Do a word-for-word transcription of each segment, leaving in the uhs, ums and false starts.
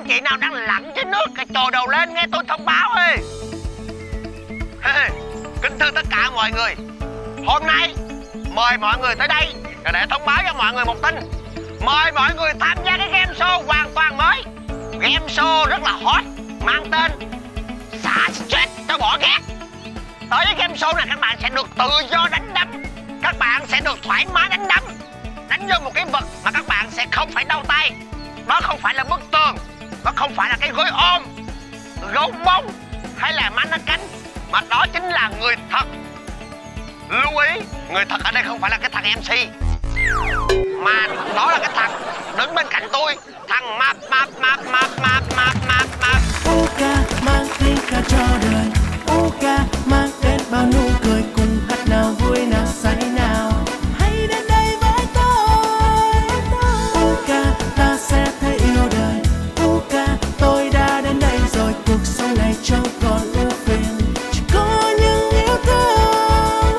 vị nào đang lặn dưới nước cái trồi đầu lên nghe tôi thông báo ơi. Kính thưa tất cả mọi người, hôm nay mời mọi người tới đây để thông báo cho mọi người một tin. Mời mọi người tham gia cái game show hoàn toàn mới. Game show rất là hot, mang tên Xả Stress cho bỏ ghét. Tới với game show này các bạn sẽ được tự do đánh đấm. Các bạn sẽ được thoải mái đánh đấm. Đánh vô một cái vật mà các bạn sẽ không phải đau tay. Đó không phải là bức tường, đó không phải là cái gối ôm, gấu bông hay là mannequin, mà đó chính là người thật. Lưu ý, người thật ở đây không phải là cái thằng em xê, mà đó là cái thằng đứng bên cạnh tôi, thằng map map map map map map map map. Uka mang tiếng ca cho đời, Uka mang đến bao nụ cười, cùng hát nào vui nào say nào, hãy đến đây với tôi. Uka ta sẽ thấy yêu đời, Uka tôi đã đến đây rồi, cuộc sống này chẳng còn ưu phiền, chỉ có những yêu thương.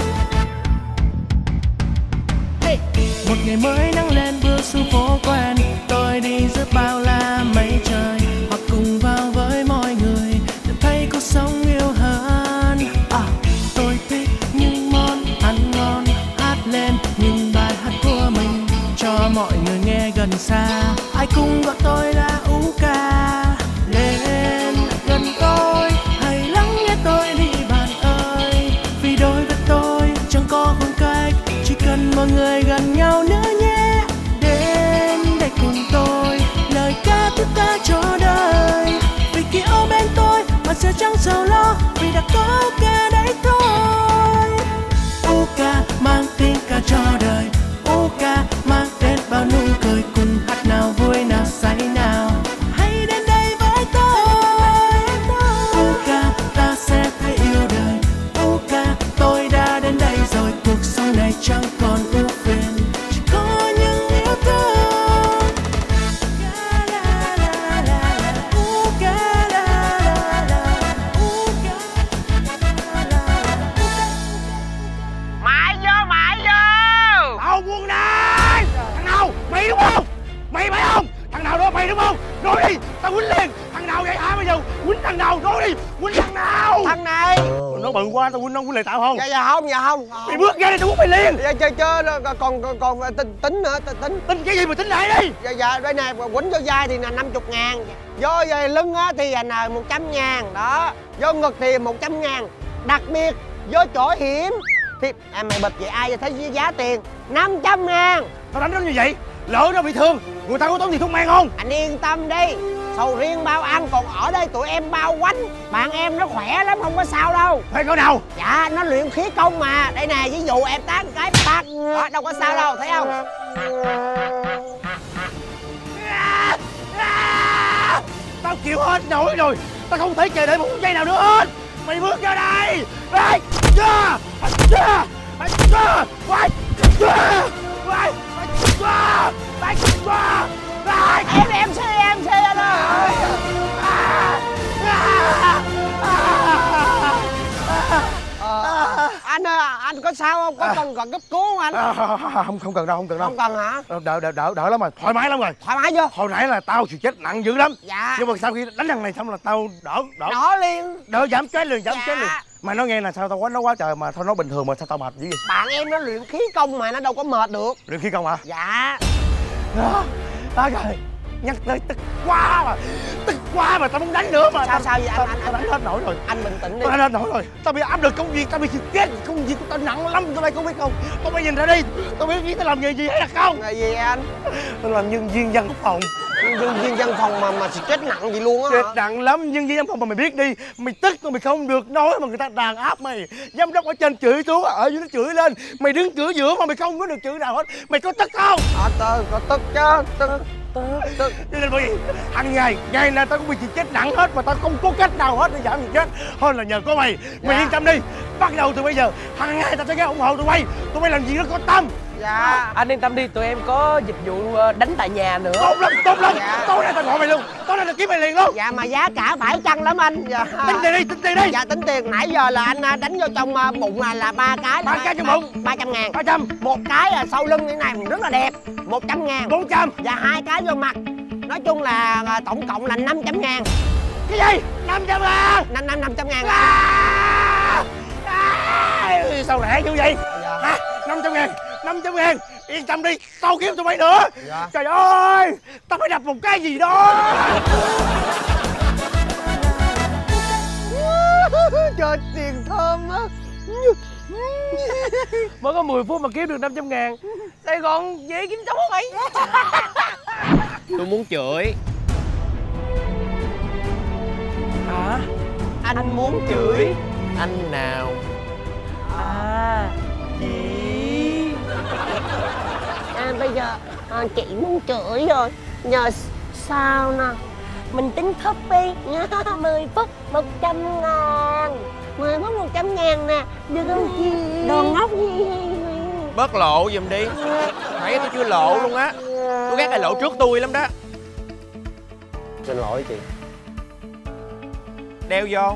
Hey. Một ngày mới nắng lên bước xuống phố quen, tôi đi giữa bao la mây trời, hoặc cùng vào với mọi người để thấy cuộc sống yêu hơn. À, tôi thích những món ăn ngon, hát lên những bài hát của mình cho mọi người nghe gần xa. Ai cũng gọi tôi là Uka. Lên gần tôi, hãy lắng nghe tôi đi bạn ơi, vì đối với tôi chẳng có khoảng cách, chỉ cần mọi người gần nhau nữa nhé. Đến đây cùng tôi, lời ca tiếng ta cho đời, vì khi ở bên tôi bạn sẽ chẳng sầu lo, vì đã có Uka đấy thôi. Uka mang tiếng ca cho đời, Uka mang đến bao nụ cười, cùng hát nào vui nào say nào, hãy đến đây với tôi. Uka ta sẽ thấy yêu đời, Uka tôi đã đến đây rồi, cuộc sống này chẳng còn ưu phiền, chỉ có những yêu thương. Mày vô, mày vô. Tao quân này. Thằng nào? Mày đúng không? Mày phải không? Thằng nào đó mày đúng không? Nói đi, tao quýnh liền. Thằng nào vậy hả bây giờ? Quýnh thằng nào? Nói đi, quýnh thằng nào? Thằng này. Nó bự quá, tao quýnh nó quýnh lại tao không? Dạ dạ không, dạ không. Mày bước ra đây tao quýnh mày liền. Dạ chơi chơi còn còn còn tính tính nữa, tính. Tính cái gì mà tính lại đi. Dạ dạ đây nè, quýnh vô vai thì là năm mươi ngàn, vô về lưng á thì là một trăm ngàn đó, vô ngực thì một trăm ngàn, đặc biệt vô chỗ hiểm thì à, mày bịt vậy ai thấy với giá tiền năm trăm ngàn. Tao đánh nó như vậy, lỡ nó bị thương, người ta có tốn tiền thuốc men không? Anh yên tâm đi, sầu riêng bao ăn, còn ở đây tụi em bao quánh. Bạn em nó khỏe lắm, không có sao đâu. Phải cỡ nào? Dạ, nó luyện khí công mà. Đây nè, ví dụ em tát một cái, tát đó, đâu có sao đâu, thấy không? À, à, tao chịu hết nổi rồi, tao không thể chờ đợi một giây nào nữa hết. Mày bước ra đây. Đây. Cha. Cha. Cha. Quay. Cha. Quay. Cha. Quay. Cha. Quay. Em em xe em xe anh ơi. Ờ, anh ơi, anh có sao không? Có cần cần cấp cứu không anh? À, không không cần đâu, không cần đâu. Không cần hả? Đỡ đỡ đỡ đỡ lắm rồi, thoải mái lắm rồi. Thoải mái chưa? Hồi nãy là tao chịu chết nặng dữ lắm. Dạ. Nhưng mà sau khi đánh thằng này xong là tao đỡ đỡ Đỏ liền. đỡ giảm chết liền, giảm Dạ. chết liền. Mà nó nghe là sao tao quánh nó quá trời mà thôi, nó bình thường mà sao tao mệt dữ vậy? Bạn em nó luyện khí công mà nó đâu có mệt được. Luyện khí công hả? Dạ. Đó, đó rồi. Nhắc tới tức quá mà, tức quá mà tao muốn đánh nữa mà. Sao sao vậy anh? Tao, anh, tao đánh hết nổi rồi. Anh bình tĩnh đi. Tao đánh hết nổi rồi. Tao bị áp lực công việc, tao bị stress công việc của tao nặng lắm, tụi bay không biết không? Tao bay nhìn ra đi, tao biết biết tao làm nghề gì hay là không? Là gì anh? Tao làm nhân viên văn phòng. Nhân viên văn phòng mà mà stress nặng gì luôn á hả? Stress nặng lắm, nhân viên văn phòng mà mày biết đi, mày tức mà mày không được nói mà người ta đàn áp mày. Giám đốc ở trên chửi xuống, ở dưới nó chửi lên, mày đứng chửi giữa mà mày không có được chửi nào hết. Mày có tức không? Ờ, tớ có tức chứ, tức. Tức. Cho nên bởi vì hàng ngày, ngày nào tao cũng bị chị chết nặng hết mà tao không có cách nào hết để giảm chị chết. Hơn là nhờ có mày, mày Dạ. yên tâm đi. Bắt đầu từ bây giờ, hàng ngày tao sẽ ghé ủng hộ tụi bay. Tụi bay làm gì nó có tâm. Dạ. Anh yên tâm đi, tụi em có dịch vụ ờ, đánh tại nhà nữa. Tốt lắm, tốt lắm. Dạ. Tối nay tao gọi mày luôn, tối nay tao kiếm mày liền luôn. Dạ mà giá cả phải chăng lắm anh. Dạ. Tính tiền đi, tính tiền đi. Dạ tính tiền, nãy giờ là anh à, đánh vô trong à, bụng là là ba cái. Ba cái trong bụng. Ba trăm ngàn. Ba trăm. Một cái à, sau lưng như này rất là đẹp, một trăm ngàn. Bốn trăm. Và hai cái vô mặt Nói chung là à, tổng cộng là năm trăm ngàn. Cái gì? năm trăm ngàn? Năm năm năm trăm ngàn. À! À! Sao rẻ như vậy? Dạ. Hả? năm trăm ngàn, năm trăm ngàn. Yên tâm đi, tao kiếm tụi bay nữa. Dạ. Trời ơi, tao phải đập một cái gì đó. Trời, tiền thơm á. Mới có mười phút mà kiếm được năm trăm ngàn. Sài Gòn dễ kiếm sống không mày? Tôi muốn chửi. Hả? Anh, anh muốn chửi. Anh nào? À, chị. À, bây giờ à, chị muốn chửi rồi. Nhờ sao nè, mình tính thấp đi nha. Mười phút một trăm ngàn. Mười phút một trăm ngàn nè. Được không chị? Đồ ngốc. Bớt lộ giùm đi. Nãy tôi chưa lộ luôn á. Tôi ghét ai lộ trước tôi lắm đó. Xin lỗi chị. Đeo vô.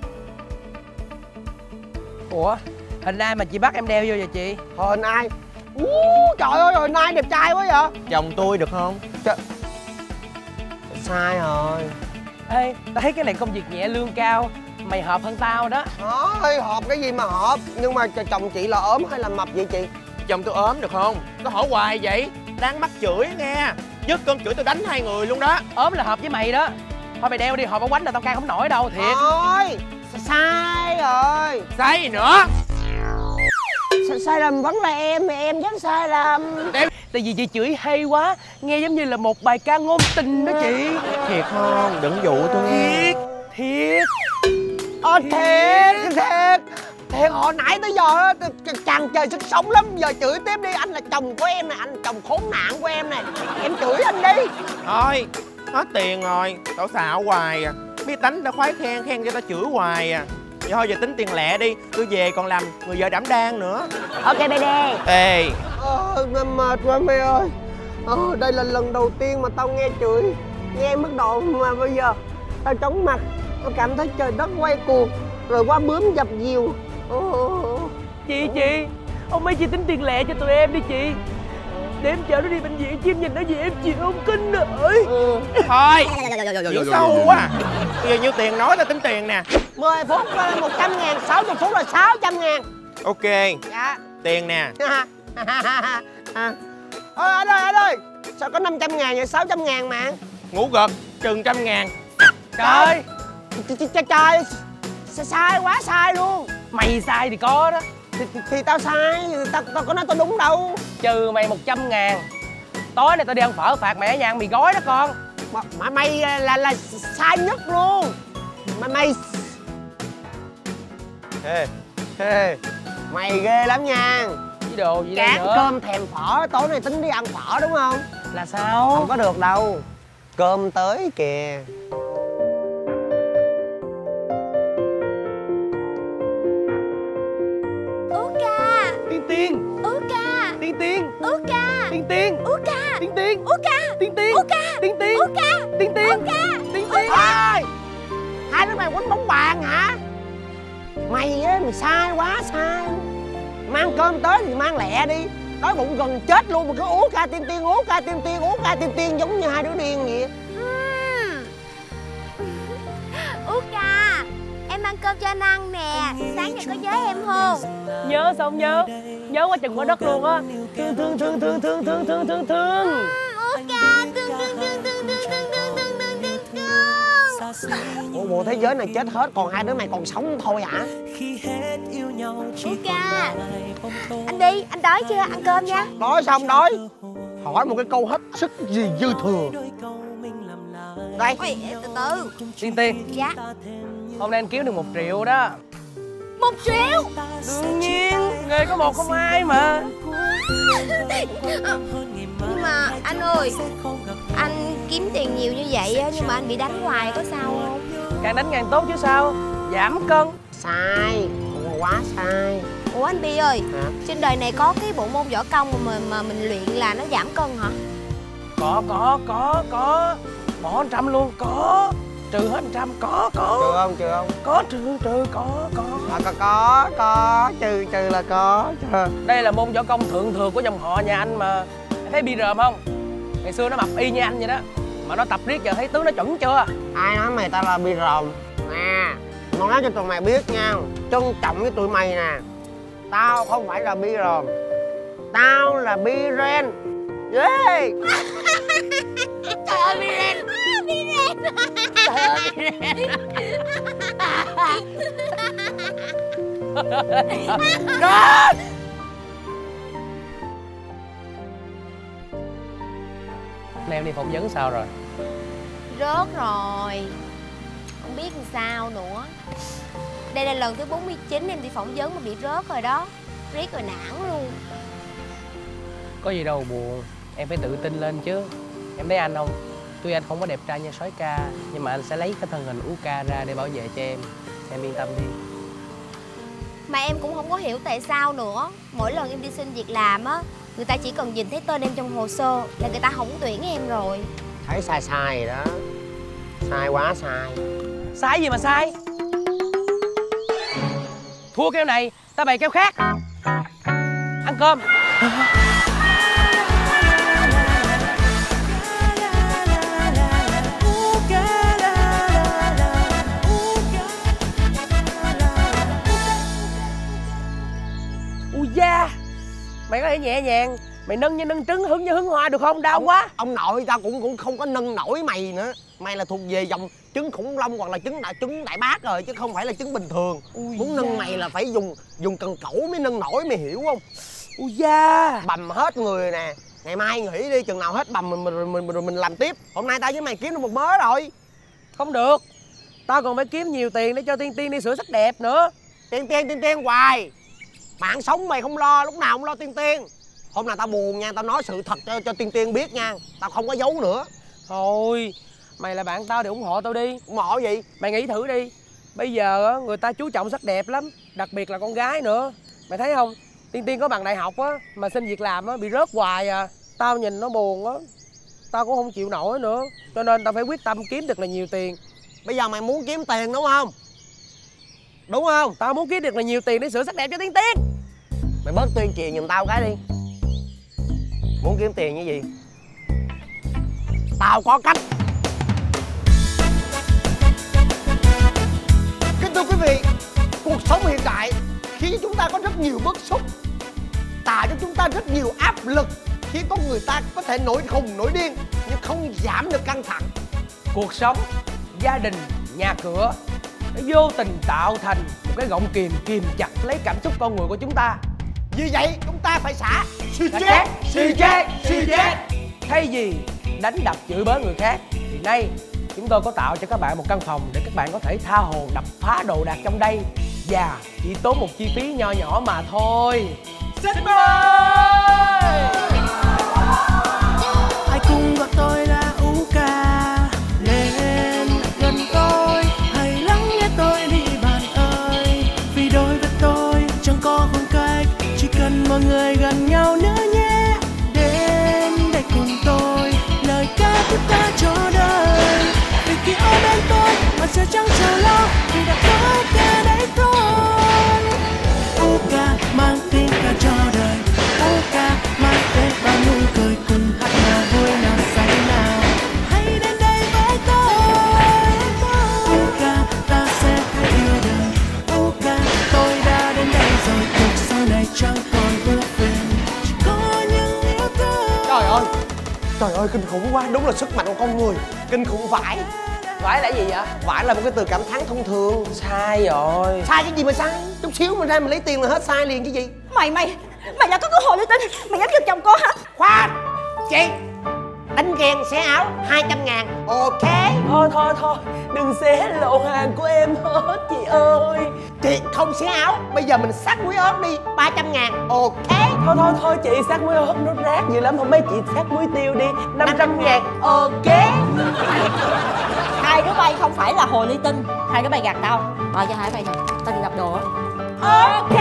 Ủa, hình ai mà chị bắt em đeo vô vậy chị? Hồi nay. Ú, trời ơi, hồi nay đẹp trai quá vậy. Chồng tôi được không? Trời. Sai rồi. Ê, tao thấy cái này công việc nhẹ lương cao. Mày hợp hơn tao đó. Thôi, hợp cái gì mà hợp. Nhưng mà chồng chị là ốm hay là mập vậy chị? Chồng tôi ốm được không? Tôi hỏi hoài vậy. Đang mắc chửi nghe. Dứt cơm chửi tôi đánh hai người luôn đó. Ốm là hợp với mày đó. Thôi mày đeo đi, họ bóng quánh là tao can không nổi đâu, thiệt. Thôi, sai rồi. Sai gì nữa? Sa sai lầm vẫn là em, mà em vẫn sai lầm. Đeo. Tại vì chị chửi hay quá. Nghe giống như là một bài ca ngôn tình đó chị. Thiệt không? Đừng dụ tôi nghe. Thiệt. Thiệt. Ờ thiệt, thiệt. Thiệt hồi nãy tới giờ á, chàng trời sức sống lắm. Giờ chửi tiếp đi, anh là chồng của em nè. Anh là chồng khốn nạn của em nè. Em chửi anh đi. Thôi, hết tiền rồi. Tao xạo hoài à. Biết tánh tao khoái khen, khen cho tao chửi hoài à. Vậy thôi giờ tính tiền lẹ đi. Tôi về còn làm người vợ đảm đang nữa. Ok bê đê. Ê. Ờ, mệt quá mẹ ơi. Ờ, đây là lần đầu tiên mà tao nghe chửi. Nghe mức độ mà bây giờ tao chóng mặt. Tao cảm thấy trời đất quay cuồng. Rồi qua bướm dập dìu. Ờ. Chị, chị. Ông mấy chị tính tiền lẹ cho tụi em đi chị. Để em chở nó đi bệnh viện, chứ em nhìn nó gì em chịu không kinh nổi. Ừ. Thôi. Chịu sâu quá. Bây giờ nhiêu tiền nói tao tính tiền nè. mười phút là một trăm ngàn, sáu mươi phút là sáu trăm ngàn. Ok. Dạ. Tiền nè. À. Ôi anh ơi, anh ơi. Sao có năm trăm ngàn vậy, sáu trăm ngàn mà. Ngủ gật, trừng trăm ngàn. Trời. Trời, trời, sai quá sai luôn. Mày sai thì có đó. Thì, thì, thì tao sai, tao, tao có nói tao đúng đâu. Trừ mày một trăm ngàn. Tối nay tao đi ăn phở phạt mẹ ở nhà ăn mì gói đó con. Mà, mà mày là là sai nhất luôn. Mà mày Ê, ê. mày ghê lắm nha. Cái đồ gì đây Cán nữa? cơm thèm phở, tối nay tính đi ăn phở đúng không? Là sao? Không có được đâu. Cơm tới kìa. Ú ca. Tiên tiên. Ú ca. Tiên tiên. Ú ca. Tiên tiên. Ú ca. Tiên tiên. Ú ca. Tiên tiên. Ú ca. Tiên tiên. Ú ca. Tiên tiên. Ú ca. Tiên tiên. Ôi! Hai đứa mày quánh bóng bàn hả? Mày á, mày sai quá sai. Mang cơm tới thì mang lẹ đi. Đói bụng gần chết luôn mà cứ ú ca tiên tiên, ú ca tiên tiên, ú ca tiên tiên giống như hai đứa điên vậy. Ú ca. Em mang cơm cho anh ăn nè. Sáng nay có nhớ em không? Nhớ sao không nhớ? Nhớ quá chừng quá đất luôn á. Thương thương thương thương thương thương thương thương thương. Ú ca. Thương thương thương thương thương thương thương thương thương thương thương. Ủa bộ thế giới này chết hết, còn hai đứa mày còn sống thôi hả? Ú ca. Anh đi, anh đói chưa? Ăn cơm nha. Đói sao không đói? Hỏi một cái câu hết sức gì dư thừa. Đây. Ôi, từ từ. Tiên tiên. Dạ. Hôm nay anh kiếm được một triệu đó. Một triệu. Đương nhiên, nghề có một không hai mà. Nhưng mà anh ơi, anh kiếm tiền nhiều như vậy á, nhưng mà anh bị đánh hoài có sao không? Càng đánh càng tốt chứ sao. Giảm cân. Sai, quá sai. Ủa anh Bi ơi, Hả? trên đời này có cái bộ môn võ công mà mà mình luyện là nó giảm cân hả? Có, có, có, có. Bỏ một trăm luôn, có. Trừ hết một trăm, có, có. Trừ không, trừ không? Có, trừ, trừ, có, có. À, có, có, có, trừ, trừ là có. Trừ. Đây là môn võ công thượng thừa của dòng họ nhà anh mà. Thấy bi rờm không? Ngày xưa nó mập y như anh vậy đó. Mà nó tập riết giờ thấy tướng nó chuẩn chưa? Ai nói mày tao là bi ròm? Nè, nói cho tụi mày biết nha, trân trọng với tụi mày nè. Tao không phải là bi ròm, tao là bi ren. Yeah. Trời ơi bi ren. Bi ren. Trời ơi bi ren. Rên. Em đi phỏng vấn sao rồi? Rớt rồi. Không biết làm sao nữa. Đây là lần thứ bốn mươi chín em đi phỏng vấn mà bị rớt rồi đó. Riết rồi nản luôn. Có gì đâu buồn. Em phải tự tin lên chứ. Em thấy anh không? Tuy anh không có đẹp trai như soái ca, nhưng mà anh sẽ lấy cái thân hình ú ca ra để bảo vệ cho em. Em yên tâm đi. Mà em cũng không có hiểu tại sao nữa. Mỗi lần em đi xin việc làm á, người ta chỉ cần nhìn thấy tên em trong hồ sơ là người ta không tuyển em rồi. Thấy sai sai rồi đó. Sai quá sai. Sai gì mà sai? Thua keo này, ta bày keo khác. Ăn cơm. Ui da, mày có thể nhẹ nhàng, mày nâng như nâng trứng, hứng như hứng hoa được không? Đau ông, quá. Ông nội tao cũng cũng không có nâng nổi mày nữa. Mày là thuộc về dòng trứng khủng long hoặc là trứng đại trứng đại bác rồi, chứ không phải là trứng bình thường. Ui muốn da. Nâng mày là phải dùng dùng cần cẩu mới nâng nổi, mày hiểu không? Ui da. Bầm hết người nè. Ngày mai nghỉ đi, chừng nào hết bầm mình mình mình mình, mình làm tiếp. Hôm nay tao với mày kiếm được một mớ rồi. Không được, tao còn phải kiếm nhiều tiền để cho Tiên Tiên đi sửa sắc đẹp nữa. Tiên Tiên Tiên Tiên hoài. Mạng sống mày không lo, lúc nào không lo Tiên Tiên. Hôm nào tao buồn nha, tao nói sự thật cho, cho Tiên Tiên biết nha. Tao không có giấu nữa. Thôi, mày là bạn tao thì ủng hộ tao đi. Ủng hộ gì? Mày nghĩ thử đi. Bây giờ người ta chú trọng sắc đẹp lắm, đặc biệt là con gái nữa. Mày thấy không? Tiên Tiên có bằng đại học á, mà xin việc làm á bị rớt hoài à. Tao nhìn nó buồn á, tao cũng không chịu nổi nữa. Cho nên tao phải quyết tâm kiếm được là nhiều tiền. Bây giờ mày muốn kiếm tiền đúng không? Đúng không? Tao muốn kiếm được là nhiều tiền để sửa sắc đẹp cho Tiên Tiên. Mày bớt tuyên truyền giùm tao cái đi. Muốn kiếm tiền như gì? Tao có cách. Kính thưa quý vị, cuộc sống hiện tại khiến chúng ta có rất nhiều bức xúc, tạo cho chúng ta rất nhiều áp lực, khiến con người ta có thể nổi khùng nổi điên nhưng không giảm được căng thẳng. Cuộc sống, gia đình, nhà cửa nó vô tình tạo thành một cái gọng kìm kìm chặt lấy cảm xúc con người của chúng ta. Vì vậy chúng ta phải xả suy chết, suy chết, suy chết. Thay vì đánh đập chửi bới người khác thì nay chúng tôi có tạo cho các bạn một căn phòng để các bạn có thể tha hồ đập phá đồ đạc trong đây, và chỉ tốn một chi phí nho nhỏ mà thôi. Xin mời. Hãy cùng gọi tôi là ú ca, lên gần tôi, hãy lắng nghe tôi đi bạn ơi. Vì đối với tôi chẳng có khoảng cách, chỉ cần mọi người gần nhau nữa nhé. Đến đây cùng tôi, lời ca tiếp ta cho đời. Vì khi ở bên tôi, bạn sẽ chẳng chờ lo, vì đã có ca đấy thôi. Ú ca mang tiếng ca cho đời, ú ca mang tên bao nụ cười, cùng hát nào vui nào say nào. Hãy đến đây với tôi, ú ca ta sẽ thấy yêu đời. Ú ca tôi đã đến đây rồi, cuộc sống này chẳng còn ưu phiền, chỉ có những yêu thương. Trời ơi, trời ơi kinh khủng quá, đúng là sức mạnh của con người. Kinh khủng vãi. Vãi là gì vậy? Vãi là một cái từ cảm thán thông thường. Sai rồi. Sai cái gì mà sai? Chút xíu mình ra mình lấy tiền là hết sai liền chứ gì. Mày mày Mày là có cơ hội để tin. Mày dám giật chồng cô hả? Khoan chị, đánh ghen xé áo hai trăm ngàn. Ok. Thôi thôi thôi, đừng xé lộ hàng của em hết chị ơi. Chị không xé áo, bây giờ mình sát muối ớt đi, ba trăm ngàn. Ok. Thôi thôi thôi chị, sát muối ớt nó rác nhiều lắm. Hôm mấy chị sát muối tiêu đi, năm trăm ngàn. Ok. Hai đứa bay không phải là hồ ly tinh. Hai đứa bay gạt tao. Rồi cho hai bay nè, tao đi đập đồ á. Ok.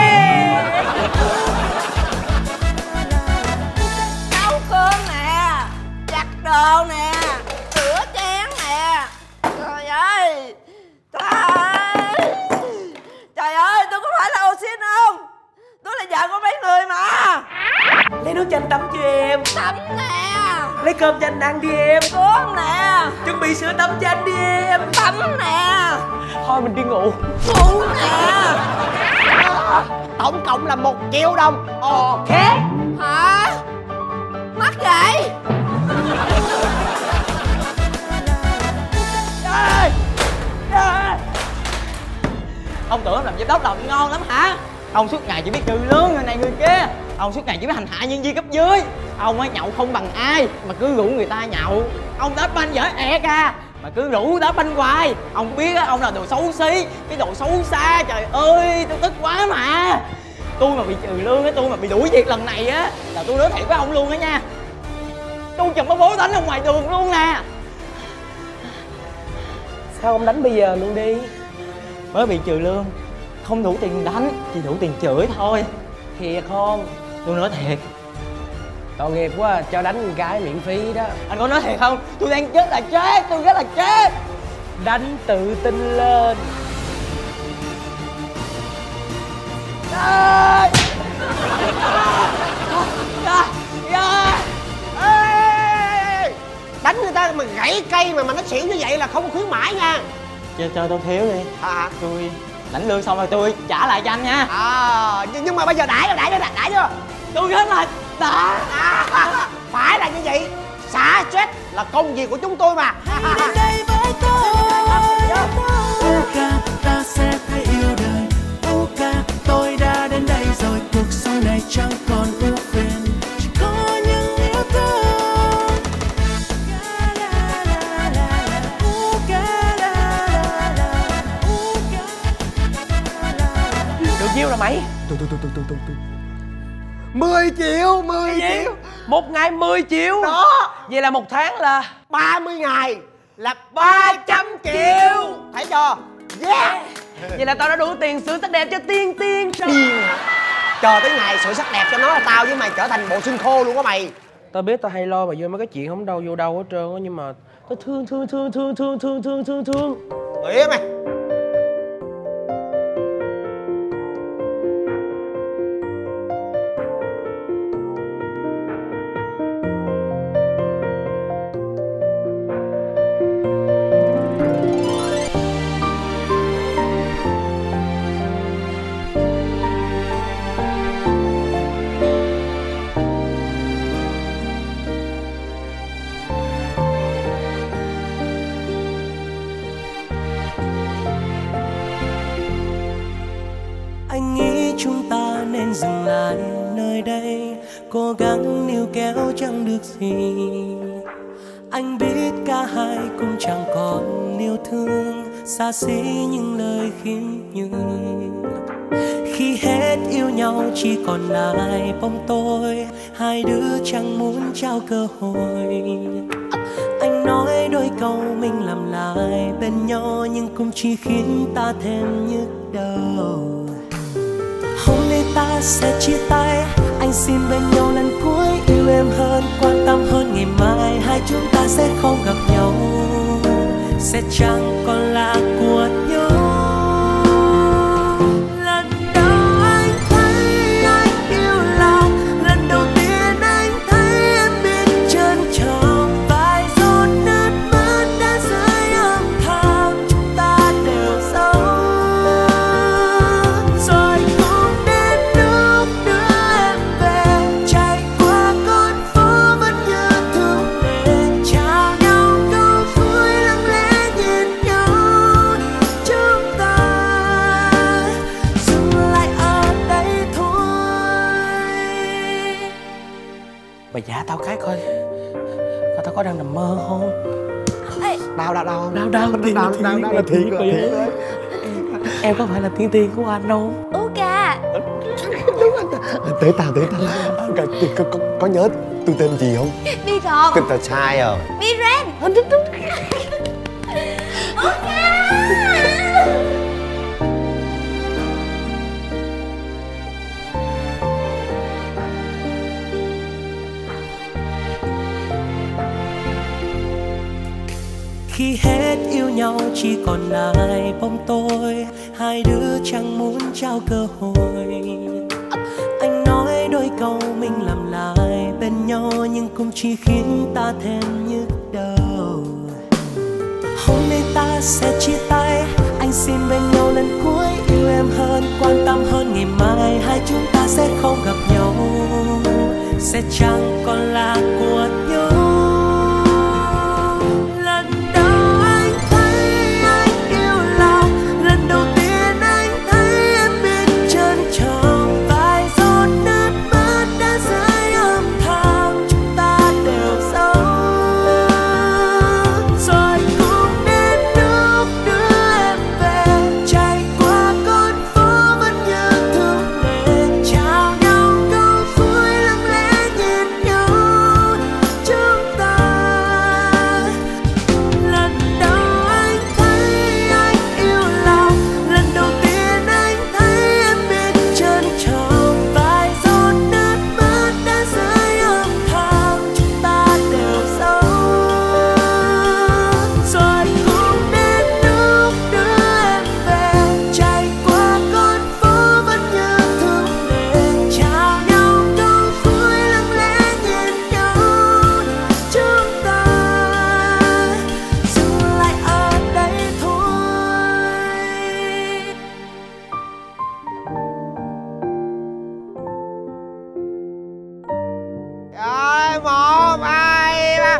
Nấu cơm nè, giặt đồ nè, rửa chén nè. Trời ơi, trời ơi, trời ơi, tôi có phải là ô xin không? Tôi là vợ của mấy người mà. Lên nước cho anh tắm cho em. Tắm nè. Lấy cơm cho anh ăn đi em. Uống nè. Chuẩn bị sữa tắm cho anh đi em. Tắm nè. Thôi mình đi ngủ. Ngủ nè. Tổng cộng là một triệu đồng. Ok. Hả? Mắc vậy? Ông tưởng làm giám đốc làm ngon lắm hả? Ông suốt ngày chỉ biết trừ lương người này người kia. Ông suốt ngày chỉ biết hành hạ nhân viên cấp dưới. Ông ấy nhậu không bằng ai mà cứ rủ người ta nhậu. Ông đá banh dở ẹt à mà cứ rủ đá banh hoài. Ông biết á, ông là đồ xấu xí, cái đồ xấu xa. Trời ơi, tôi tức quá mà. Tôi mà bị trừ lương á, tôi mà bị đuổi việc lần này á là tôi nói thiệt với ông luôn á nha. Tôi chùm nó bố đánh ông ngoài đường luôn nè. Sao ông đánh bây giờ luôn đi? Mới bị trừ lương, không đủ tiền đánh, chỉ đủ tiền chửi thôi. Thiệt không? Tôi nói thiệt. Tội nghiệp quá, cho đánh một cái miễn phí đó. Anh có nói thiệt không? Tôi đang chết là chết, tôi rất là chết. Đánh tự tin lên. À, à, à. Ê, đánh người ta mà gãy cây mà mà nó xỉu như vậy là không khuyến mãi nha. Cho, cho tôi thiếu đi. À, Tôi lãnh lương xong rồi tôi trả lại cho anh nha. à nhưng, nhưng mà bây giờ đãi rồi, đãi chưa, đãi chưa? Tôi rất là đã. À, phải là như vậy. Xả stress là công việc của chúng tôi mà. Đến đây với tôi. Uka, ta sẽ thấy yêu đời. Uka, tôi đã đến đây rồi. Cuộc sống này chẳng còn ưu phiền, chỉ có những yêu thương. Được nhiêu rồi mày? mười triệu, mười triệu. Một ngày mười triệu. Đó. Vậy là một tháng là ba mươi ngày là ba trăm triệu. Thấy chưa? Yeah. vậy là tao đã đủ tiền sửa sắc đẹp cho Tiên Tiên rồi. Điên hả? Chờ tới ngày sửa sắc đẹp cho nó là tao với mày trở thành bộ xương khô luôn á mày. Tao biết tao hay lo mà vô mấy cái chuyện không đâu vô đâu hết trơn á, nhưng mà tao thương thương thương thương thương thương thương thương thương. Nghĩa mày. Anh nghĩ chúng ta nên dừng lại nơi đây, cố gắng níu kéo chẳng được gì. Anh biết cả hai cũng chẳng còn yêu thương, xa xỉ những lời khiêm nhường. Khi hết yêu nhau chỉ còn lại bóng tôi, hai đứa chẳng muốn trao cơ hội. Anh nói đôi câu mình làm lại bên nhau, nhưng cũng chỉ khiến ta thêm nhức đầu. Hôm nay ta sẽ chia tay, anh xin bên nhau lần cuối, yêu em hơn, quan tâm hơn. Ngày mai hai chúng ta sẽ không gặp nhau, sẽ chẳng còn là của nhau. Lần đầu anh thấy anh yêu lòng, lần đầu tiên anh thấy em biết trân trọng. Vài giọt nước mắt đã rơi âm thầm, chúng ta đều giấu. Rồi cũng đến lúc đưa em về, chạy qua con phố vẫn như thường lệ, chào nhau câu vui lặng lẽ nhìn nhau. Chúng ta dừng lại ở đây thôi. Mày giả tao cái coi, coi tao có đang nằm mơ không? Ê, Đau đau đau. Đau đau là Đau đau đau là thiệt rồi, thiệt rồi. Em có phải là Tiên Tiên của anh không? Uka. Tới tao, tới tao. Có, có, có, có nhớ tôi tên gì không? Biết rồi. Tên tao sai rồi. Miren. Uka. Khi hết yêu nhau chỉ còn lại bóng tôi, hai đứa chẳng muốn trao cơ hội. Anh nói đôi câu mình làm lại bên nhau nhưng cũng chỉ khiến ta thêm nhức đầu. Hôm nay ta sẽ chia tay, anh xin bên nhau lần cuối, yêu em hơn, quan tâm hơn. Ngày mai hai chúng ta sẽ không gặp nhau, sẽ chẳng còn là của nhau. Lần đầu anh thấy anh yêu lòng, lần đầu tiên anh thấy em biết trân trọng. Vài giọt nước mắt đã rơi âm thầm, chúng ta đều giấu. Rồi cũng đến lúc đưa em về, chạy qua con phố vẫn nhớ thương lệ. Chào nhau câu cuối lặng lẽ nhìn nhau chúng ta. Lần đầu anh thấy anh yêu lòng, lần đầu tiên anh thấy em biết trân trọng. Vài giọt nước mắt đã rơi âm thầm, chúng ta đều giấu. Rồi cũng đến lúc đưa em về, chạy qua con phố vẫn nhớ thương lệ. Chào nhau câu cuối lặng lẽ nhìn nhau chúng ta dừng lại ở đây thôi. Rồi, một, hai, ba.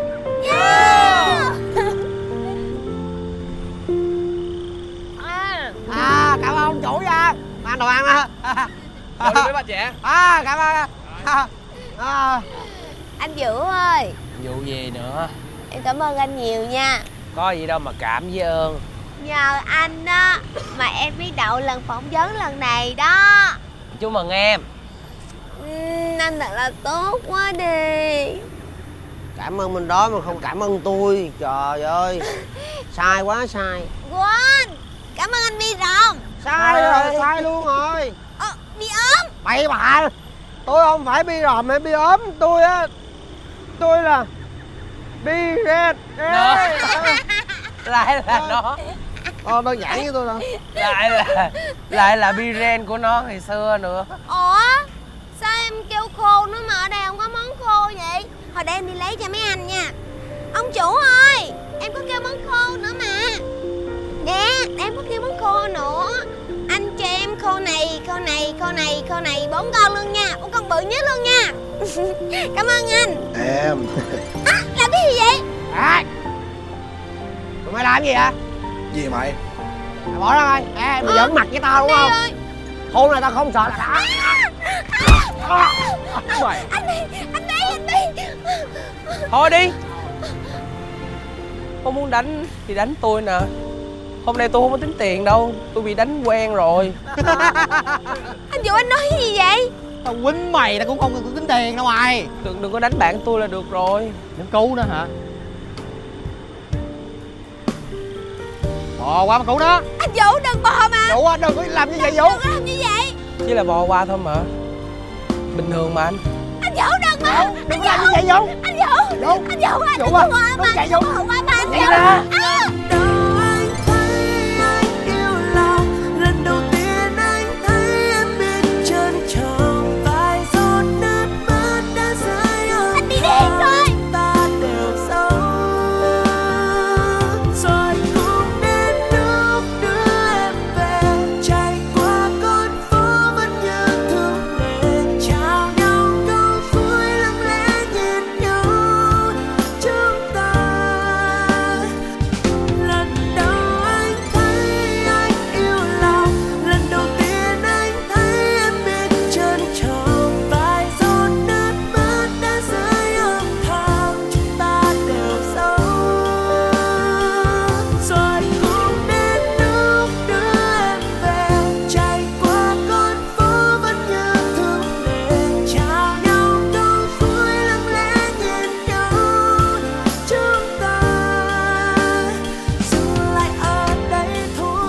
À, cảm ơn chủ nha. Ăn đồ ăn á. Rồi đi mấy bà trẻ. À, cảm ơn. À, à. Anh Vũ ơi, Vụ gì nữa? em cảm ơn anh nhiều nha. Có gì đâu mà cảm với ơn. Nhờ anh đó mà em biết đậu lần phỏng vấn lần này đó. Chúc mừng em. Uhm, anh thật là tốt quá đi. Cảm ơn mình đó mà không cảm ơn tôi. Trời ơi. Sai quá sai. Quên, cảm ơn anh Bi Rồng. Sai rồi, sai luôn rồi. Ờ, Bi ốm. Bậy bạ. Tôi không phải bi ròm hay bi ốm. Tôi á, tôi là bi red. Đó. Lại là nó. Ờ, đơn giản với tôi thôi. Lại là Lại là Biren của nó ngày xưa nữa. Ủa, sao em kêu khô nữa mà ở đây không có món khô vậy? Hồi để em đi lấy cho mấy anh nha. Ông chủ ơi, em có kêu món khô nữa mà. Nè, em có kêu món khô nữa. Anh cho em khô này, khô này, khô này, khô này, bốn con luôn nha. Bốn con bự nhất luôn nha. Cảm ơn anh. Em. À, làm cái gì vậy? À, tụi mày làm gì vậy? Gì mày? Mày bỏ ra coi. Ê, mày giỡn mặt với tao đúng không? Hôn này tao không sợ là đã. Mày. Anh đi, anh đi, anh đi. Thôi đi. Không muốn đánh thì đánh tôi nè. Hôm nay tôi không có tính tiền đâu. Tôi bị đánh quen rồi. Anh Vũ anh nói gì vậy? Tao quýnh mày tao cũng không cần tính tiền đâu mày. Đừng, đừng có đánh bạn tôi là được rồi. Đừng cứu nữa hả? Bò qua mà cứu nó. Anh Vũ đừng bò mà. Vũ á, đừng có làm như vậy Vũ. Đừng có làm như vậy. Chỉ là bò qua thôi mà. Bình thường mà anh. Anh Vũ đừng mà. Vũ, đừng có làm như vậy Vũ. Anh Vũ. Vũ. Anh Vũ anh Vũ đừng à. bò mà. Đừng chạy Vũ. Bò qua mà anh Chạy Vũ. ra. À. Đầu anh thấy anh yêu lòng, lần đầu tiên anh thấy em biết trân trọng. Vài giọt nước mắt đã rơi âm Anh đi điên rồi. ta đều giấu. Rồi cũng đến lúc đưa em về, chạy qua con phố vẫn nhớ thương lệ. Chào nhau câu cuối lặng lẽ nhìn nhau chúng ta. Lần đầu anh thấy anh yêu lòng, lần đầu tiên anh thấy em biết trân trọng. Vài giọt nước mắt đã rơi âm thầm, chúng ta đều giấu. Rồi cũng đến lúc đưa em về, chạy qua con phố vẫn nhớ thương lệ. Chào nhau câu cuối lặng lẽ nhìn nhau chúng ta dừng lại ở đây thôi.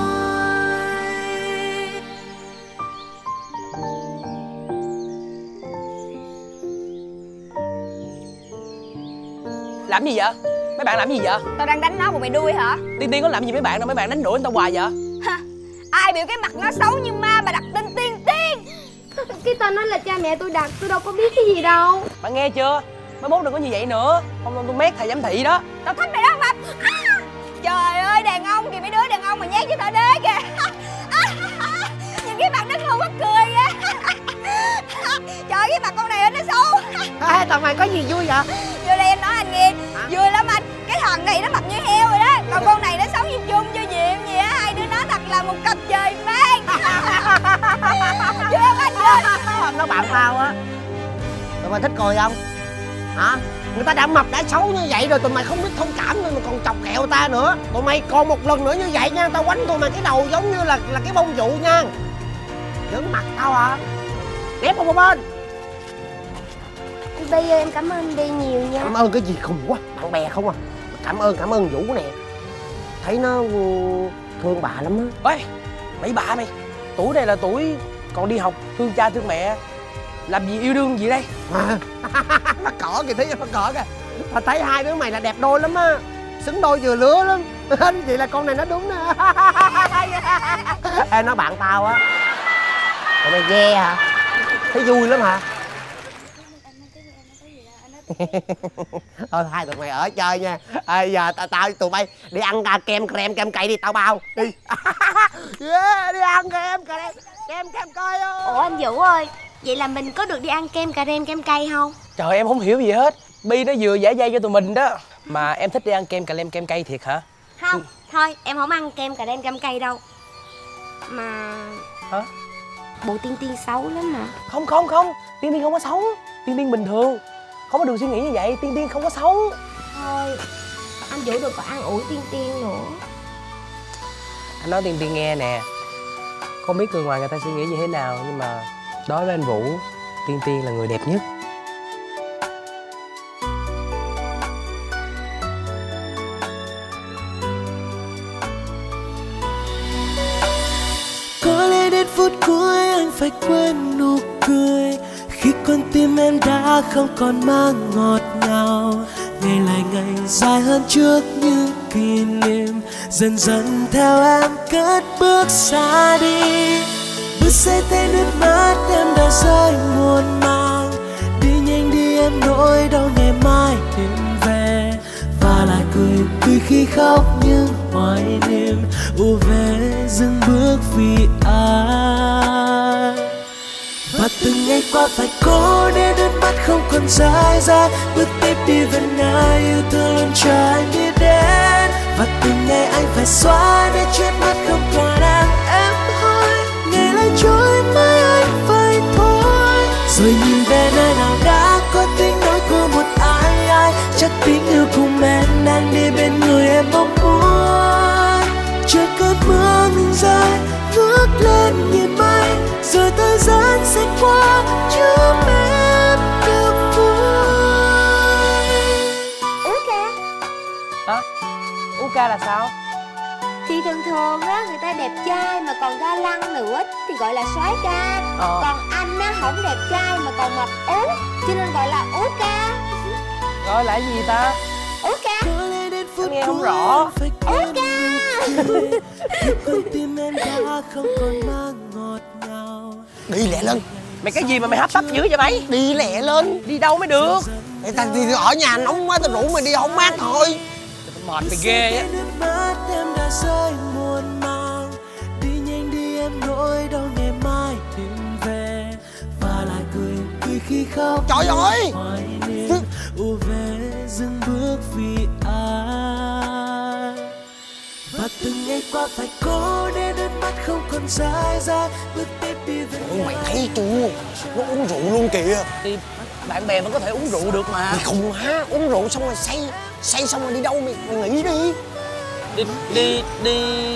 Làm gì vậy? Mấy bạn làm gì vậy? Tao đang đánh nó mà mày đuôi hả? Tiên Tiên có làm gì mấy bạn đâu, mấy bạn đánh đuổi người ta hoài vậy? Ha, ai biểu cái mặt nó xấu như ma mà đặt tên Tiên Tiên. Cái tên đó là cha mẹ tôi đặt, tôi đâu có biết cái gì đâu. Bạn nghe chưa? Mai mốt đừng có như vậy nữa. Không tôi mét thầy giám thị đó. Tao thích mày đó Mập. À, trời ơi, đàn ông kìa, mấy đứa đàn ông mà nhát với thợ đế kìa. À, nhìn cái mặt nó ngu mắc cười kìa. Trời, cái mặt con này nó xấu. À, thằng mày có gì vui vậy? Vô đây em nói anh nghe. Vui lắm anh. Cái thằng này nó mập như heo rồi đó. Còn con này nó xấu như chung như diệm gì á. Hai đứa nó thật là một cặp trời mang. Vui không anh? Vui. Nó bạn tao á. Tụi mày thích cười không? Hả? Người ta đã mập đã xấu như vậy rồi, tụi mày không biết thông cảm nên mà còn chọc kẹo ta nữa. Tụi mày còn một lần nữa như vậy nha, tao quánh tụi mày cái đầu giống như là là cái bông vụ nha. Giỡn mặt tao hả? Nép một bên. Bây giờ em cảm ơn đi nhiều nha. Cảm ơn cái gì khùng quá, bạn bè không à. Cảm ơn, cảm ơn Vũ nè. Thấy nó thương bà lắm á. Ê, bậy bạ mày. Tuổi này là tuổi còn đi học, thương cha thương mẹ. Làm gì yêu đương gì đây? À, mắc cỡ kìa, thấy mắc cỡ kìa. Tao thấy hai đứa mày là đẹp đôi lắm á. Xứng đôi vừa lứa lắm. Vậy là con này nó đúng nè. Ê, nó bạn tao á. Tụi mày ghe hả? Thấy vui lắm hả? Thôi hai tụi mày ở chơi nha. À, giờ tao tao tụi bay đi ăn kem kem kem cay đi, tao bao đi. Yeah, đi ăn kem kem kem kem cay. Ủa anh Vũ ơi, vậy là mình có được đi ăn kem cà rem kem cay không? Trời, em không hiểu gì hết. Bi nó vừa giải dây cho tụi mình đó. Mà em thích đi ăn kem cà lem kem cay thiệt hả? Không, thôi em không ăn kem cà rem kem cay đâu. Mà... Hả? Bộ Tiên Tiên xấu lắm mà. Không không không, Tiên Tiên không có xấu. Tiên Tiên bình thường. Không có đường suy nghĩ như vậy, Tiên Tiên không có xấu. Thôi, anh Vũ đừng có ăn ủi Tiên Tiên nữa. Anh nói Tiên Tiên nghe nè. Không biết người ngoài người ta suy nghĩ như thế nào, nhưng mà đối với anh Vũ, Tiên Tiên là người đẹp nhất. Có lẽ đến phút cuối anh phải quên nụ cười, khi con tim em đã không còn mang ngọt ngào. Ngày lại ngày dài hơn trước những kỷ niệm, dần dần theo em cất bước xa đi. Bước xe tay nước mắt em đã rơi muôn màng, đi nhanh đi em nỗi đau ngày mai đến về. Và lại cười cười khi khóc những hoài niệm u về dừng bước vì ai. Và từng ngày qua phải cố để nước mắt không còn rơi ra, bước tiếp đi vẫn ai yêu thương luôn chờ anh đi đến. Và từng ngày anh phải xóa để trước mắt không còn đang em hối, ngày lại trôi mãi anh phải thôi. Rồi nhìn về nơi nào đã có tiếng nói của một ai ai, chắc tiếng yêu cùng em đang đi bên người em mong muốn. Chờ cơn mưa ngừng rơi ngước lên nhìn mây, rồi thời gian sẽ qua chúc em được vui. Ú ca. Hả? Ú ca là sao? Thì thường thường á, người ta đẹp trai mà còn ga lăng nữa thì gọi là soái ca. Ờ. Còn anh á, không đẹp trai mà còn mập ú, cho nên gọi là ú ca. Gọi là gì ta? Ú ca. Em nghe không rõ. Ú ca. Con tim em đã không còn mang ngọt ngào. Đi lẹ lên. Mày cái gì mà mày hấp tấp dữ vậy mày? Đi lẹ lên. Đi đâu mới được? Để tao đi ở nhà nóng quá, tao rủ mày đi không mát thôi. Mệt mày ghê á. Nước mắt em đã rơi muôn màng, đi nhanh đi em nỗi đau ngày mai đến về. Và lại cười cười khi khóc. Trời ơi. U về dừng bước vì ai. Và từng ngày qua phải cố để nước mắt không còn rơi ra, bước tiếp đi vẫn. Ôi, mày thấy chưa? Nó uống rượu luôn kìa. Thì bạn bè vẫn có thể uống rượu được mà. Mày khùng hả? Uống rượu xong rồi say, say xong rồi đi đâu mày, mày nghĩ đi. Đi đi đi.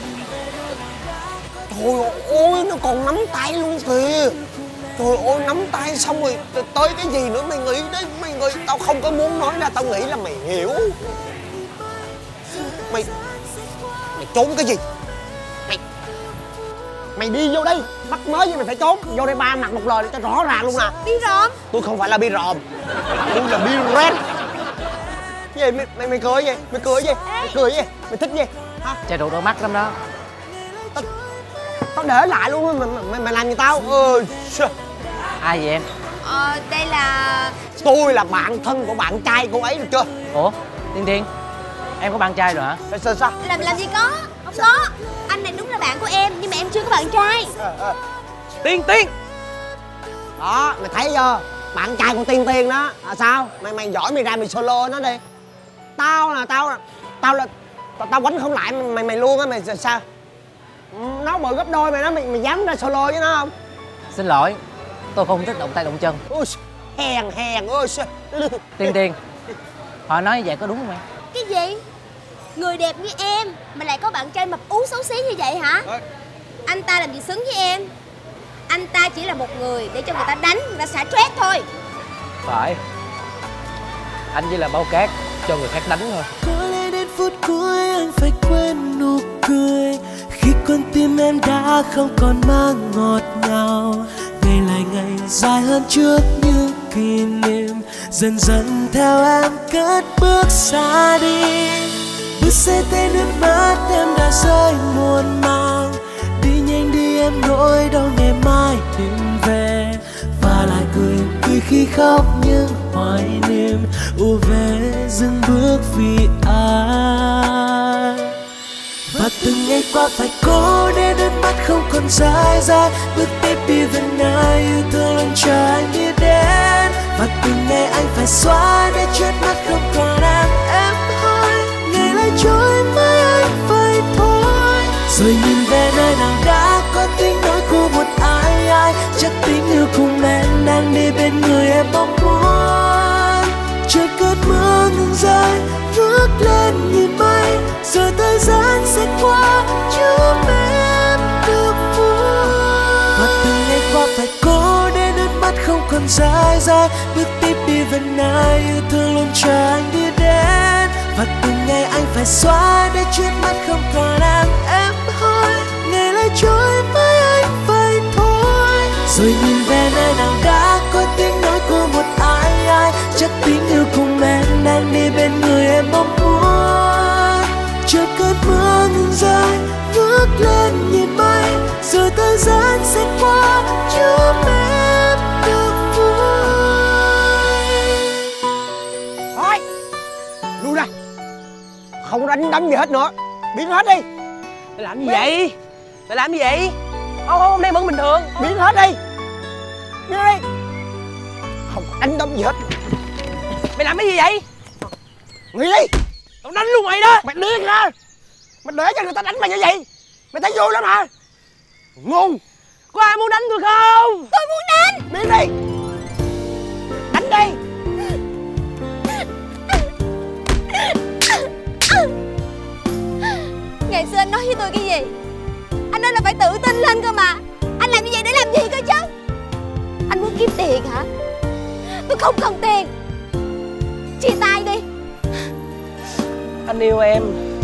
Trời ơi, nó còn nắm tay luôn kìa. Trời ơi, nắm tay xong rồi tới cái gì nữa mày nghĩ đấy, mày nghĩ. Tao không có muốn nói ra, tao nghĩ là mày hiểu. Mày Mày trốn cái gì? Mày Mày đi vô đây, bắt mới gì mày phải trốn. Vô đây ba mặt một lời để cho rõ ràng luôn nè. Bi ròm. Tôi không phải là bi ròm, tôi là bi red. Cái gì? Mày, mày, mày cười gì? Mày cười gì? Mày cười gì? Mày thích gì? Hả? Chai rượu đôi mắt lắm đó. tao để lại luôn. Mày, mày, mày làm gì tao? Ừ. Ai vậy em? Ờ, đây là... Tôi là bạn thân của bạn trai cô ấy, được chưa? Ủa, Tiên Tiên, em có bạn trai rồi hả? Sao, sao, sao? Làm làm gì có, không có. Anh này đúng là bạn của em, nhưng mà em chưa có bạn trai. À, à. Tiên Tiên. Đó, mày thấy chưa? Bạn trai của Tiên Tiên đó. À, sao? Mày mày giỏi mày ra mày solo nó đi. Tao là tao là tao là tao, tao quánh không lại mày mày luôn á, mày sao? Nó bự gấp đôi mày đó, mày mày dám ra solo với nó không? Xin lỗi, tôi không thích động tay động chân. Ôi, hèn hèn ơi. Tiên Tiên, họ nói như vậy có đúng không em? Cái gì? Người đẹp như em mà lại có bạn trai mập ú xấu xí như vậy hả? À. Anh ta làm gì xứng với em? Anh ta chỉ là một người để cho người ta đánh, người ta xả stress thôi. Phải. Anh chỉ là bao cát cho người khác đánh thôi. Có lẽ đến phút cuối anh phải quên nụ cười khi con tim em đã không còn mang ngọt ngào. Ngày lại ngày dài hơn trước những kỷ niệm dần dần theo em cất bước xa đi. Bước xe tay nước mắt em đã rơi muôn màng. Đi nhanh đi em nỗi đau ngày mai tìm về. Và lại cười cười khi khóc những hoài niệm ùa về dừng bước vì ai. Và từng ngày qua phải cố để nước mắt không còn rơi ra. Bước tiếp đi về nơi yêu thương luôn chờ anh đi đến. Và từng ngày anh phải xóa để trước mắt không còn em em thôi. Ngày lại trôi với anh vậy thôi. Rồi nhìn về nơi nào đã có tiếng nói của một ai ai. Chắc tình yêu cùng em đang đi bên người em mong muốn. Chợt cơn mưa ngừng rơi ngước lên nhìn mây. Rồi thời gian sẽ qua giúp em được vui. Và từng ngày qua phải cố để nước mắt không còn rơi rơi. Bước tiếp đi về nơi yêu thương luôn chờ anh đi đến. Và từng ngày anh phải xóa để trước mắt không còn em em thôi. Ngày lại trôi với anh vậy thôi. Rồi nhìn về nơi nào đã có tiếng nói của một ai ai. Chắc tình yêu cùng em đang đi bên người em mong muốn. Chợt cơn mưa ngừng rơi ngước lên nhìn mây. Rồi thời gian sẽ qua giúp em được vui. Thôi, lui ra. Không đánh đấm gì hết nữa. Biến hết đi. Mày làm gì vậy? Mày làm gì vậy? Không không, đang vẫn bình thường. Biến hết đi. Biến đi. Không đánh đấm gì hết. Mày làm cái gì vậy? Nghĩ đi. Tao đánh luôn mày đó. Mày điên ra. Mày để cho người ta đánh mày như vậy. Mày thấy vui lắm hả? Ngu. Có ai muốn đánh tôi không? Tôi muốn đánh. Biến đi. Đánh đi. Ngày xưa anh nói với tôi cái gì? Anh nói là phải tự tin lên cơ mà. Anh làm như vậy để làm gì cơ chứ? Anh muốn kiếm tiền hả? Tôi không cần tiền. Chia tay đi. Anh yêu em.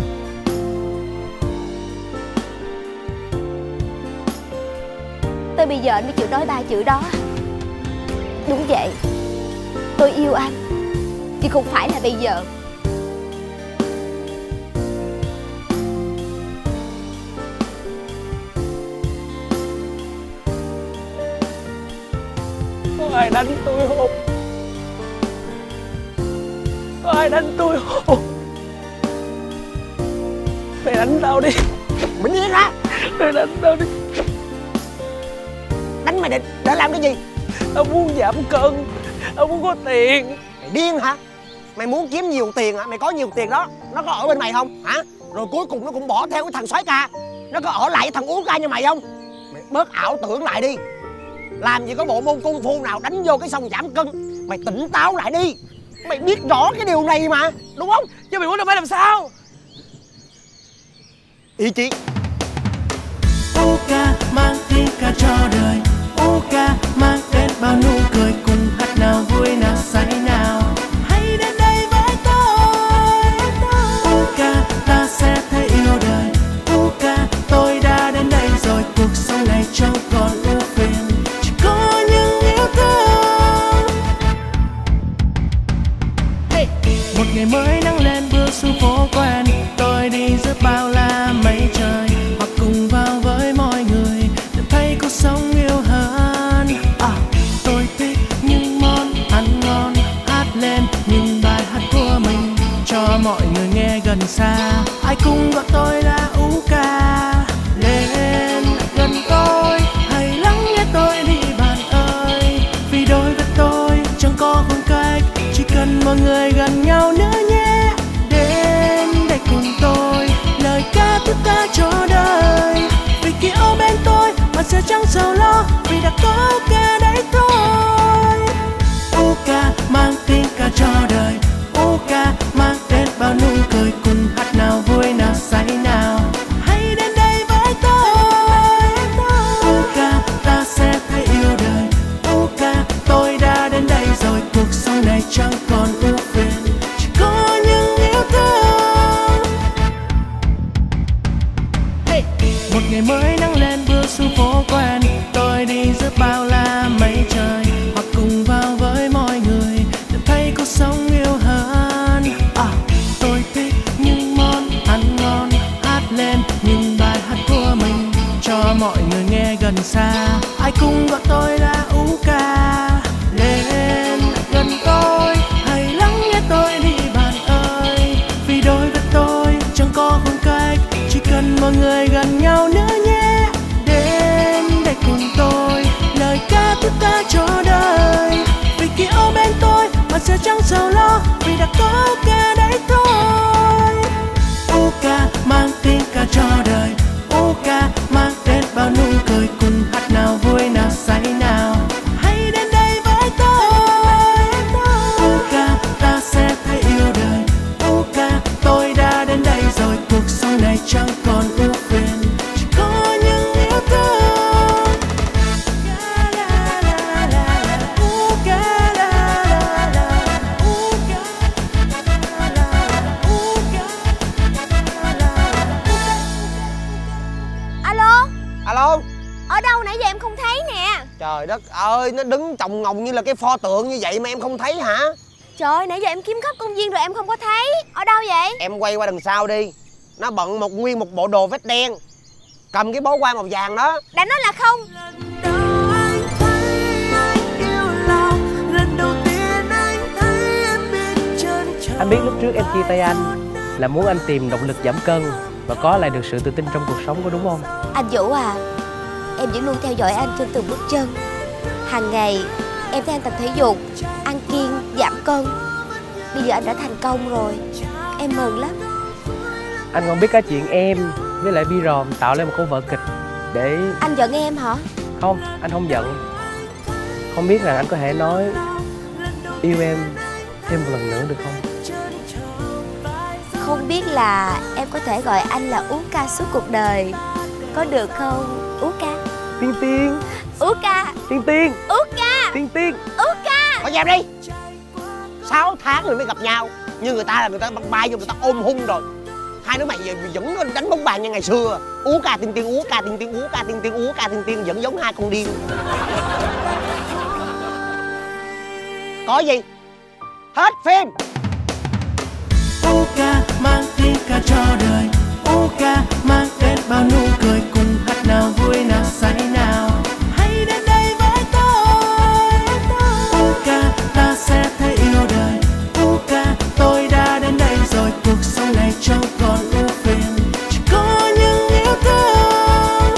Tới bây giờ anh mới chịu nói ba chữ đó. Đúng vậy, tôi yêu anh, chứ không phải là bây giờ. Có ai đánh tôi không? Có ai đánh tôi không? Mày đánh tao đi. Mày điên hả? Mày đánh tao đi. Đánh mày để, để làm cái gì? Tao muốn giảm cân. Tao muốn có tiền. Mày điên hả? Mày muốn kiếm nhiều tiền hả? Mày có nhiều tiền đó, nó có ở bên mày không hả? Rồi cuối cùng nó cũng bỏ theo cái thằng soái ca. Nó có ở lại với thằng uống ca như mày không? Mày bớt ảo tưởng lại đi. Làm gì có bộ môn cung phu nào đánh vô cái xong giảm cân. Mày tỉnh táo lại đi. Mày biết rõ cái điều này mà, đúng không? Chứ mày muốn tao phải làm sao? Ý chí. Uka mang tiếng ca cho đời. Uka mang đến bao nụ cười. Cùng hát nào vui nào say nào. Hãy đến đây với tôi. Uka ta sẽ thấy yêu đời. Uka tôi đã đến đây rồi. Cuộc sống này chẳng còn ưu phiền. Chỉ có những yêu thương. Hey. Một ngày mới nắng lên bước xuống phố quen. Tôi đi giữa bao la mây trời. có ca đấy thôi. U ca mang tiếng ca cho đời, U ca mang đến bao nụ cười, cùng hát nào vui nào say nào, hãy đến đây với tôi. U ca ta sẽ thấy yêu đời, U ca tôi đã đến đây rồi, cuộc sống này chẳng còn ưu phiền, chỉ có những yêu thương. Hey! Một ngày mới nắng lên bước xuống phố quen, tôi đi giữa bao la mây trời, hoặc cùng vào với mọi người để thấy cuộc sống yêu hơn. À, tôi thích những món ăn ngon, hát lên những bài hát của mình cho mọi người nghe gần xa. Ai cũng gọi tôi là U ca. Lên gần tôi, hãy lắng nghe tôi đi bạn ơi, vì đối với tôi chẳng có khoảng cách, chỉ cần mọi người gần nhau nữa nhé. Đến đây cùng tôi, lời ca tôi ta cho đời, vì khi ở bên tôi bạn sẽ chẳng sầu lo, vì đã có ca đấy thôi. U ca mang tiếng ca cho đời, U ca mang đến bao nụ cười, cùng hát nào vui nào say nào, hãy đến đây với tôi. U ca ta sẽ thấy yêu đời, U ca tôi đã đến đây rồi, cuộc sống này chẳng còn ưu phiền, chỉ có những yêu thương. La la la la la, U ca la la la, U ca la la la, U ca la la la. Alo, Alo. ở đâu nãy giờ em không thấy nè. Trời đất ơi, nó đứng chồng ngồng như là cái pho tượng như vậy mà em không thấy hả? Trời ơi, nãy giờ em kiếm khắp công viên rồi em không có thấy. Ở đâu vậy? Em quay qua đằng sau đi. Nó bận một nguyên một bộ đồ vest đen, cầm cái bó hoa màu vàng đó. Đã nói là không. Anh biết lúc trước em chia tay anh là muốn anh tìm động lực giảm cân và có lại được sự tự tin trong cuộc sống, có đúng không? Anh Vũ à, em vẫn luôn theo dõi anh trên từng bước chân. Hàng ngày em thấy anh tập thể dục, ăn kiêng, giảm cân. Bây giờ anh đã thành công rồi, em mừng lắm. Anh còn biết cả chuyện em với lại Vi Ròm tạo lên một câu vở kịch để... Anh giận em hả? Không, anh không giận. Không biết rằng anh có thể nói yêu em thêm một lần nữa được không? Không biết là em có thể gọi anh là Ú ca suốt cuộc đời, có được không Ú ca? Tiên Tiên, Ú ca, Tiên Tiên, Ú ca, Tiên Tiên. Ú ca. Thôi dẹp đi. Sáu tháng rồi mới gặp nhau, như người ta là người ta băng bay vô, người ta ôm hung rồi. Hai đứa mày vẫn đánh bóng bàn như ngày xưa. Ú ca Tiên Tiên, Ú ca Tiên Tiên, Ú ca Tiên Tiên, Ú ca Tiên Tiên, vẫn giống hai con điên. Có gì? Hết phim. U ca mang tiếng ca cho đời, U ca mang đến bao nụ cười, cùng hát nào vui nào say nào, hãy đến đây với tôi. U ca ta sẽ thấy yêu đời, U ca tôi đã đến đây rồi, cuộc sống này chẳng còn ưu phiền, chỉ có những yêu thương.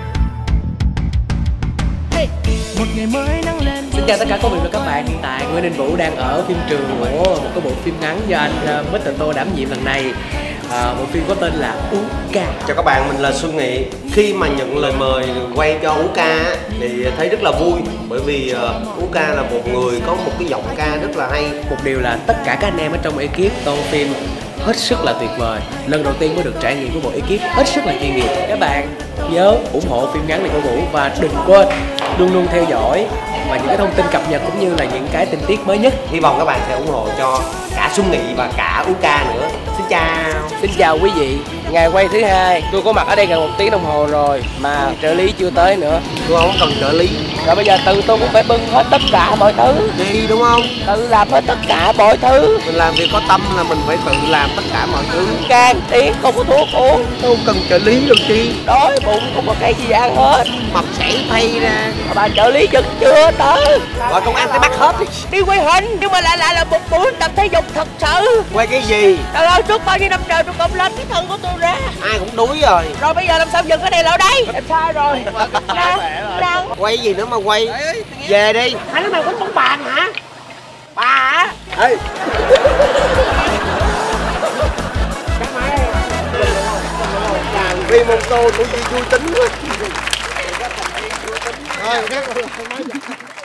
Hey! Một ngày mới nắng lên. Xin chào tất cả quý vị và các bạn. Hiện tại Nguyễn Đình Vũ đang ở phim trường của một cái bộ phim ngắn do anh uh, mít Tô đảm nhiệm lần này. À, bộ phim có tên là Ú ca. Chào các bạn, mình là Xuân Nghị. Khi mà nhận lời mời quay cho Ú ca thì thấy rất là vui, bởi vì uh, Ú ca là một người có một cái giọng ca rất là hay. Một điều là tất cả các anh em ở trong ekip tô phim hết sức là tuyệt vời. Lần đầu tiên mới được trải nghiệm của một ekip hết sức là chuyên nghiệp. Các bạn nhớ ủng hộ phim ngắn này của Vũ và đừng quên luôn luôn theo dõi và những cái thông tin cập nhật cũng như là những cái tình tiết mới nhất. Hy vọng các bạn sẽ ủng hộ cho cả Xuân Nghị và cả Ú ca nữa. Xin chào. Xin chào quý vị. Ngày quay thứ hai, tôi có mặt ở đây gần một tiếng đồng hồ rồi mà trợ lý chưa tới nữa. Tôi không cần trợ lý. Rồi bây giờ tự tôi cũng phải bưng hết tất cả mọi thứ. Đi đúng không? Tự làm hết tất cả mọi thứ. Mình làm việc có tâm là mình phải tự làm tất cả mọi thứ. Can tiếng không có thuốc uống. Tôi không cần trợ lý đâu chi. Đói bụng không có cái gì ăn hết. Mập sảy thay ra. Mà bà trợ lý vẫn chưa tới. Gọi công an tới bắt hết đi. Đi quay hình nhưng mà lại lại là một buổi tập thể dục thật sự. Quay cái gì? Trời ơi, trước bao nhiêu năm trời tôi cộng lên cái thân của tôi ra. Ai cũng đuối rồi. Rồi bây giờ làm sao dừng cái này lại đây? Em sai rồi. Đang, đang. Quay gì nữa mà quay? Về đi. Hai đứa mày quýnh bóng bàn hả? Bà hả? Ê. Vì một tô cũng chỉ vui tính thôi. Rồi,